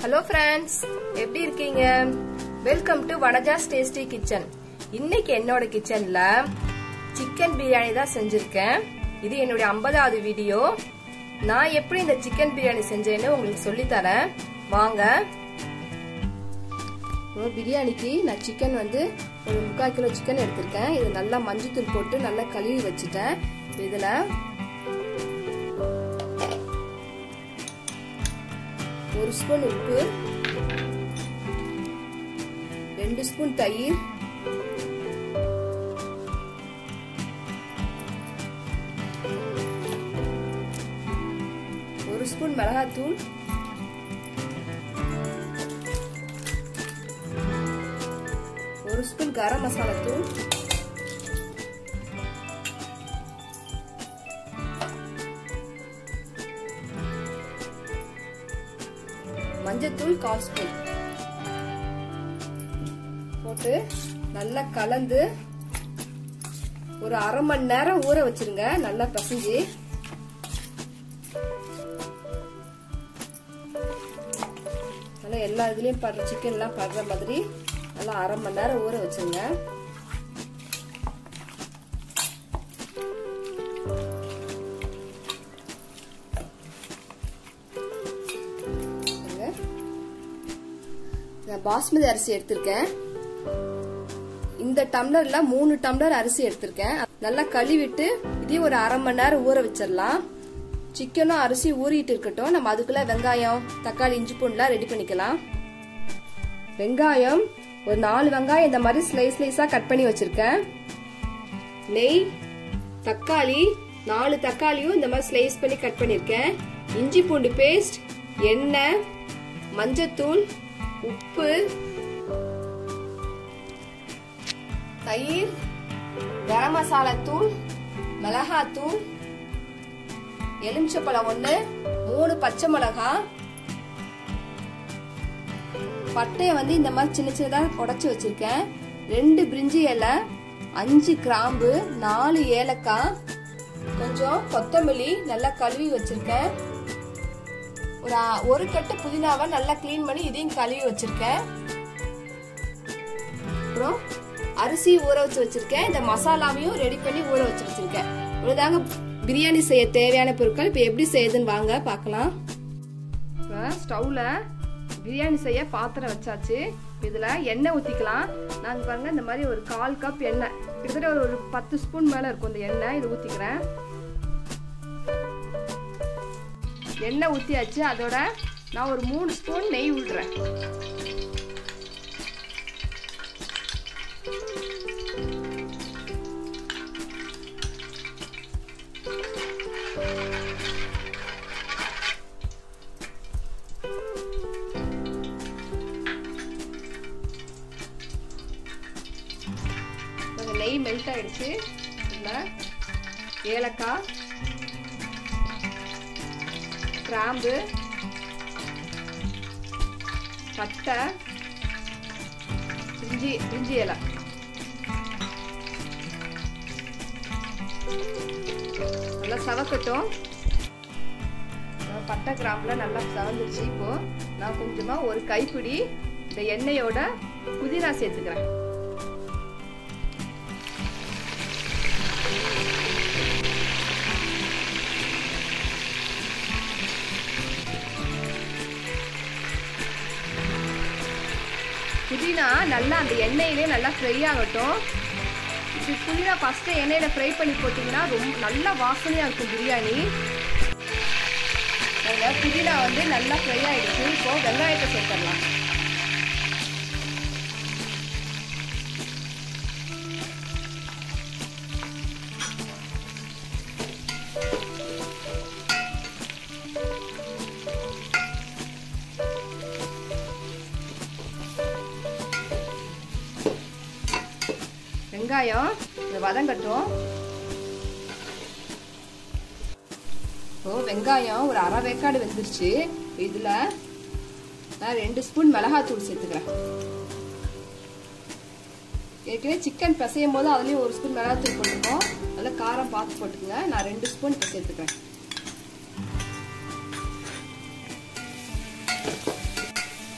Hello friends, எப்படி இருக்கீங்க? Welcome to Vanaja's tasty kitchen. இன்னைக்கு என்னோட கிச்சன்ல சிக்கன் பிரியாணி தான் செஞ்சிருக்கேன். இது என்னுடைய 50வது வீடியோ. நான் எப்படி இந்த சிக்கன் பிரியாணி செஞ்சேன்னு உங்களுக்கு சொல்லி தரேன். வாங்க. பிரியாணிக்கு நான் சிக்கன் வந்து ஒரு 3/4 கிலோ சிக்கன் எடுத்திருக்கேன். இது நல்லா மஞ்சள் போட்டு நல்லா கழுவி வச்சுட்டேன். இதுல 1 ஸ்பூன் உப்பு, 2 ஸ்பூன் தயிர், 1 ஸ்பூன் மிளகாத்தூள், 1 ஸ்பூன் கரம் மசாலா தூள், மஞ்சத்தூள் 1/4 ஸ்பூன் போட்டு நல்லா கலந்து ஒரு 1/2 மணி நேரம் ஊற வச்சிருங்க. நல்லா பசைஞ்சு நல்லா எல்லா இதுலயும் படுற சிக்கன் எல்லாம் படுற மாதிரி நல்லா 1/2 மணி நேரம் ஊற வச்சிருங்க. பாஸ்மதி அரிசி எடுத்திருக்கேன். இந்த டம்ளர்ல 3 டம்ளர் அரிசி எடுத்திருக்கேன். நல்லா கழுவிட்டு இதையும் ஒரு 1/2 மணி நேரம் ஊற வச்சிடலாம். சிக்கனும் அரிசி ஊறிட்டு இருக்கட்டும். நம்ம அதுக்குள்ள வெங்காயம், தக்காளி, இஞ்சி பூண்டுலாம் ரெடி பண்ணிக்கலாம். வெங்காயம் ஒரு 4 வெங்காயம் இந்த மாதிரி ஸ்லைஸா கட் பண்ணி வச்சிருக்கேன். நெய், தக்காளி 4 தக்காளியும் இந்த மாதிரி ஸ்லைஸ் பண்ணி கட் பண்ணிருக்கேன். இஞ்சி பூண்டு பேஸ்ட், எண்ணெய், மஞ்சத்தூள், உப்பு, தயிர், கரம் மசாலா தூள், மிளகாத்தூள், எலுமிச்சப்பழம் 1, 3 பச்சை மிளகாய், பட்டையை வந்து இந்த மாதிரி சின்ன சின்னதா உடைச்சு வச்சிருக்கேன். 2 பிரிஞ்சி இலை, 5 கிராம்பு, 4 ஏலக்காய், கொஞ்சம் கொத்தமல்லி நல்லா கழுவி வச்சிருக்கேன். ஒரு கட்டு புதினாவை நல்லா கிளீன் பண்ணி இதையும் கழுவி வச்சிருக்கேன். அப்புறம் அரிசி ஊற வச்சு வச்சிருக்கேன். இந்த மசாலாவையும் ரெடி பண்ணி ஊற வச்சு வச்சிருக்கேன். இவ்வளவுதாங்க பிரியாணி செய்ய தேவையான பொருட்கள். இப்ப எப்படி செய்யுதுன்னு வாங்க பார்க்கலாம். ஸ்டவ்ல பிரியாணி செய்ய பாத்திரம் வச்சாச்சு. இதுல எண்ணெய் ஊத்திக்கலாம். நாங்க பாருங்க இந்த மாதிரி ஒரு 1/4 கப் எண்ணெய், கிட்டத்தட்ட ஒரு 10 ஸ்பூன் மேல இருக்கும் இந்த எண்ணெய். இது ஊத்திக்கிறேன். எண்ணெய் ஊத்தியாச்சு. அதோட நான் ஒரு 3 ஸ்பூன் நெய் விடுறேன். நெய் மெல்ட் ஆயிடுச்சு. ஏலக்காய், கிராம்பு, பட்டை, பிரிஞ்சி இலை, நல்லா சவக்கட்டும். பட்டை கிராம்புல நல்லா சவந்துருச்சு. இப்போ நான் கொஞ்சமா ஒரு கைப்பிடி இந்த எண்ணெயோட புதினா சேர்த்துக்கிறேன். புதினா நல்லா அந்த எண்ணெயிலே நல்லா ஃப்ரை ஆகட்டும். இது புதினா ஃபர்ஸ்ட் எண்ணெயில ஃப்ரை பண்ணி போட்டீங்கன்னா ரொம்ப நல்லா வாசனையா இருக்கும் பிரியாணி. புதினா வந்து நல்லா ஃப்ரை ஆயிடுச்சு. இப்போ வெங்காயத்தை சேர்த்துடலாம். வெங்காயம் வதங்கட்டும். வெங்காயம் ஒரு 1/2 வேக்காடு வெந்துருச்சு. இதுல நான் 2 ஸ்பூன் மிளகாத்தூள் சேர்த்துக்கிறேன். ஏற்கனவே சிக்கன் பிசையும் போது அதுலயும் 1 ஸ்பூன் மிளகாத்தூள் போட்டுருக்கோம். நல்லா காரம் பார்த்து போட்டுக்கங்க. நான் 2 ஸ்பூன் இப்போ சேர்த்துக்கிறேன்.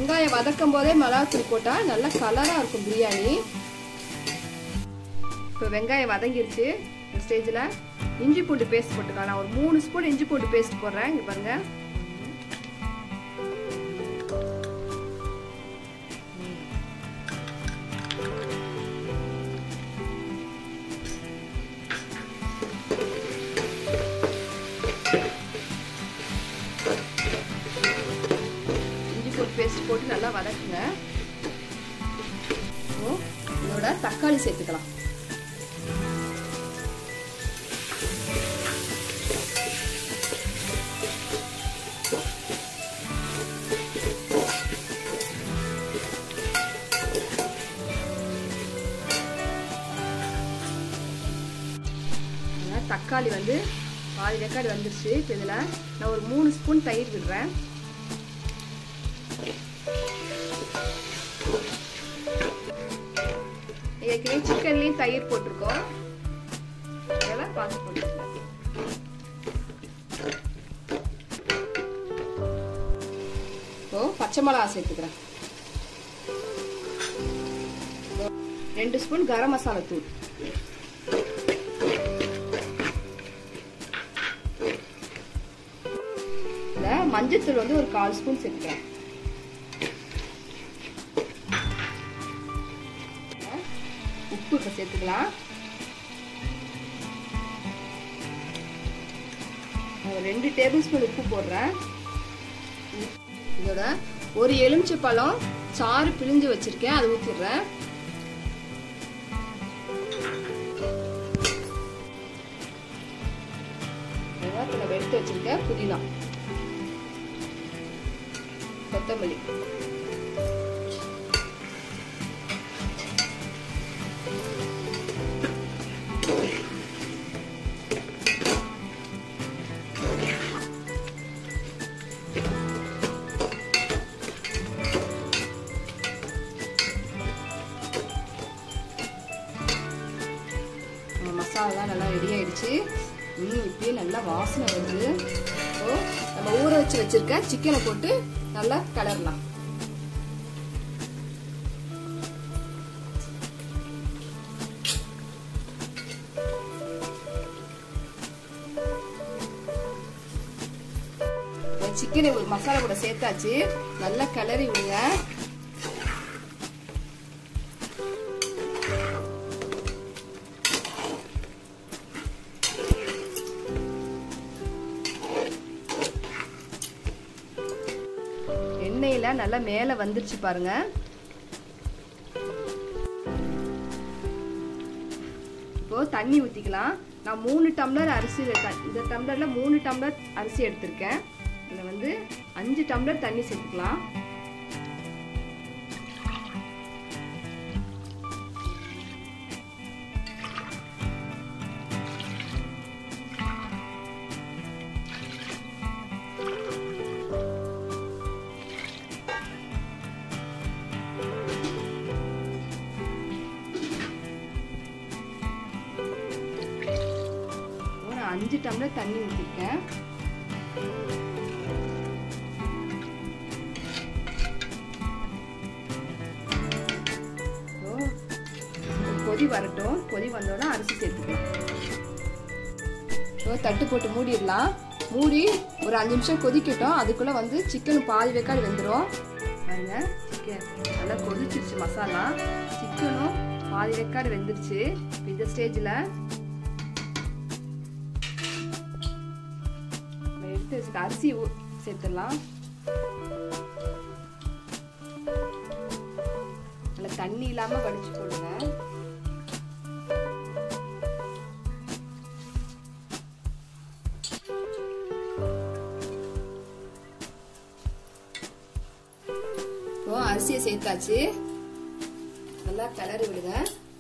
வெங்காயம் வதக்கும் போதே மிளகாத்தூள் போட்டா நல்ல கலரா இருக்கும் பிரியாணி. இப்போ வெங்காயம் வதங்கிருச்சு. இந்த ஸ்டேஜ்ல இஞ்சி பூண்டு பேஸ்ட் போட்டுக்கலாம். நான் ஒரு 3 ஸ்பூன் இஞ்சி பூண்டு பேஸ்ட் போடுறேன். இங்க பாருங்க. இஞ்சி பூண்டு பேஸ்ட் போட்டு நல்லா வதக்குங்க. இதோட தக்காளி சேர்த்துக்கலாம். தக்காளி வந்து பாதி வெக்காடு வந்துருச்சு. இப்போ இதில் நான் ஒரு 3 ஸ்பூன் தயிர் விடுறேன். ஏற்கனவே சிக்கன்லேயும் தயிர் போட்டிருக்கோம். இதெல்லாம் பார்த்து போட்டுருக்கோம். இப்போ பச்சை மிளகா சேர்த்துக்கிறேன். 2 ஸ்பூன் கரம் மசாலா தூள். மஞ்சத்தூள் வந்து ஒரு 1/4 ஸ்பூன் சேர்த்துக்கிறேன். உப்பு இப்ப சேர்த்துக்கலாம். 2 டேபிள் ஸ்பூன் உப்பு போடுறேன். இதோட ஒரு எலுமிச்சை பழம் சாறு பிழிஞ்சு வச்சிருக்கேன், அதை ஊத்திடுறேன். எடுத்து வச்சிருக்கேன் புதினா, கொத்தமல்லி, மசாலா நல்லா ரெடி ஆயிடுச்சு. இப்பயே நல்லா வாசனை வருது. நம்ம ஊற வச்சிருக்க சிக்கனை போட்டு நல்லா கலரலாம். சிக்கனை மசாலா கூட சேர்த்தாச்சு. நல்லா கிளறி விடுங்க. எண்ணெயில நல்லா மேல வந்துருச்சு பாருங்க. இப்போ தண்ணி ஊத்திக்கலாம். நான் 3 டம்ளர் அரிசி, இந்த டம்ளர்ல 3 டம்ளர் அரிசி எடுத்திருக்கேன். இதுல வந்து 5 டம்ளர் தண்ணி சேர்த்துக்கலாம். ஒரு 5 டம்ளர் தண்ணி ஊத்திருக்கேன். கொதி வரட்டும். கொதி வந்தோன்னா அரிசி சேர்த்துக்கலாம். தட்டு போட்டு மூடிடலாம். மூடி ஒரு 5 நிமிஷம் கொதிக்கட்டும். அதுக்குள்ள வந்து சிக்கன் பாதி வெக்காடு வெந்துடும். பாருங்க, சிக்கன் நல்லா கொதிச்சிருச்சு. மசாலா சிக்கனும் பாதி வெக்காடு வெந்துருச்சு. இந்த ஸ்டேஜ்ல எடுத்து வச்சுட்டு அரிசி சேர்த்துடலாம். நல்லா தண்ணி இல்லாம வடிச்சு போடுங்க. அரிசியை சேர்த்தாச்சு. நல்லா கிளறி விடுங்க.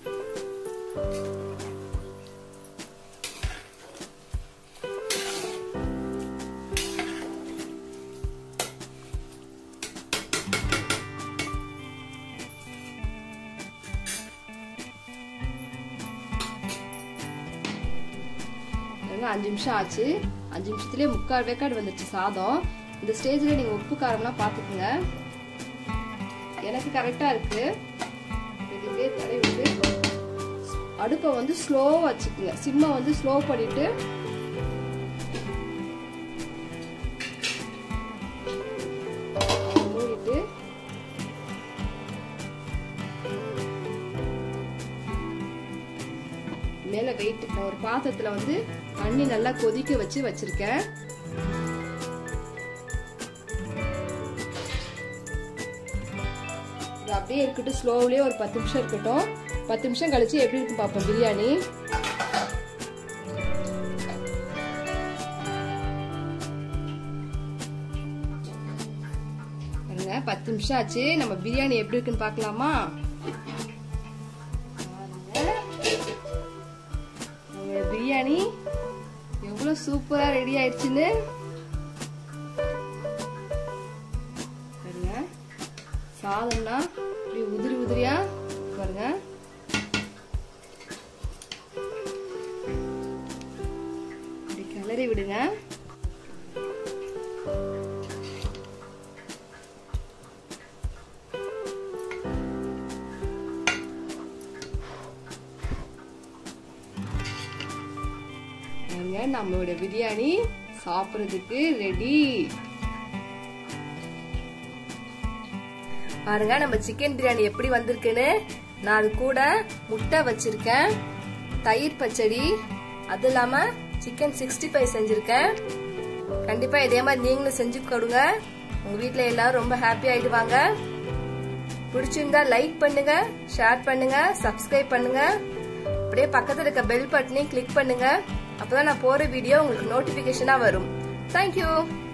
பாருங்க 5 நிமிஷம் ஆச்சு. 5 நிமிஷத்துலயே 3/4 வேக்காடு வந்துருச்சு சாதம். இந்த ஸ்டேஜ்ல நீங்க உப்பு காரம்லாம் பாத்துக்குங்க. எனக்கு கரெக்டா இருக்கு. இதுவே தடவி விட்டு அடுப்பை வந்து ஸ்லோவா வச்சுக்குங்க. சிம்மை வந்து ஸ்லோ பண்ணிட்டு மூடிட்டு மேல வெயிட் ஒரு பாத்திரத்துல வந்து தண்ணி நல்லா கொதிக்க வச்சு வச்சிருக்கேன். அப்படியே இருக்கட்டும், ஸ்லோவிலே ஒரு 10 நிமிஷம் இருக்கட்டும். 10 நிமிஷம் கழிச்சு எப்படி இருக்கு பாப்போம் பிரியாணி. பாருங்க 10 நிமிஷம் ஆச்சு. நம்ம பிரியாணி எப்படி இருக்குன்னு பாக்கலாமா? பிரியாணி எவ்வளவு சூப்பரா ரெடி ஆயிடுச்சுன்னு பாருங்க. சாதம்னா இப்படி உதிரி உதிரியா பாருங்க. இப்படி கிளறி விடுங்க. நம்மளோட பிரியாணி சாப்பிடுறதுக்கு ரெடி. பாருங்க நம்ம சிக்கன் பிரியாணி எப்படி வந்திருக்குன்னு. நான் அது கூட முட்டை வச்சிருக்கேன், தயிர் பச்சடி, அது இல்லாம சிக்கன் 65 செஞ்சிருக்கேன். கண்டிப்பா இதே மாதிரி நீங்களும் செஞ்சு கொடுங்க. உங்க வீட்டுல எல்லாரும் ரொம்ப ஹாப்பி ஆயிடுவாங்க. பிடிச்சிருந்தா லைக் பண்ணுங்க, ஷேர் பண்ணுங்க, சப்ஸ்கிரைப் பண்ணுங்க. அப்படியே பக்கத்துல இருக்க பெல் பட்டனையும் கிளிக் பண்ணுங்க. அப்பதான் நான் போற வீடியோ உங்களுக்கு நோட்டிபிகேஷனா வரும். தேங்க்யூ.